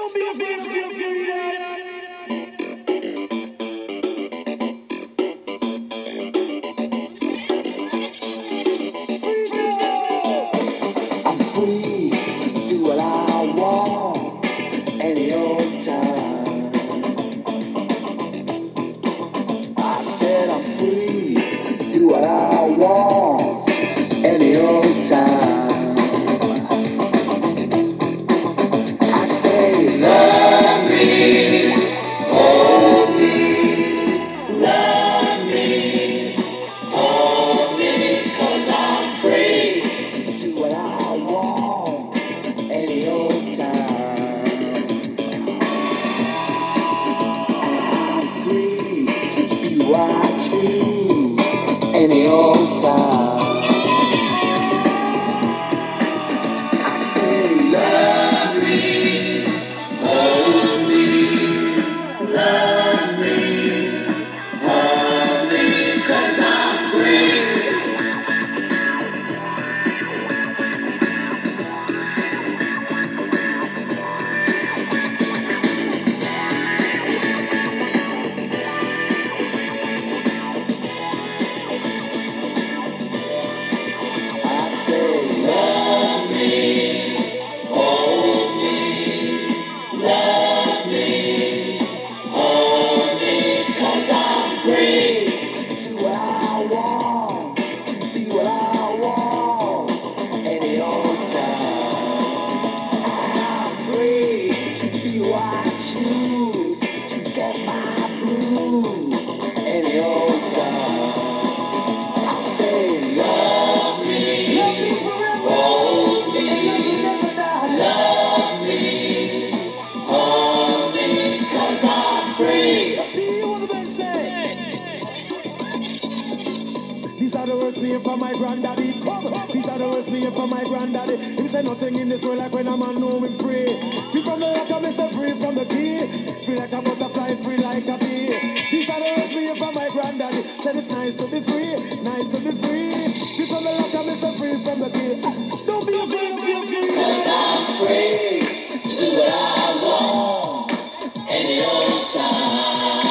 Don't be afraid of your freedom. I'm free to do what I want any old time. I said I'm free to do what I want any old time. I say love me, hold me, love me, hold me, 'cause I'm free to do what I want any old time. I'm free to be who I choose any old time. I say love me, hold me, love me, hold me, 'cause I'm free. I say love me, hold me, love me, hold me, 'cause I'm free to do what I want, be what I want any old time. I'm free to be who I choose, to get my blues any old time. I say love me, hold me, love me, hold me, 'cause I'm free. These are the words me hear from my granddaddy. These are the words me hear from my granddaddy. He said nothing in this world like when a man know me free. Free from the rock, I'm Mr. Free from the key. Free like a butterfly, free like a bee. These are the words me hear from my granddaddy. Said it's nice to be free, nice to be free. Free from the rock, I'm Mr. Free from the key. Don't be afraid of being free. 'Cause I'm free to do what I want any old time.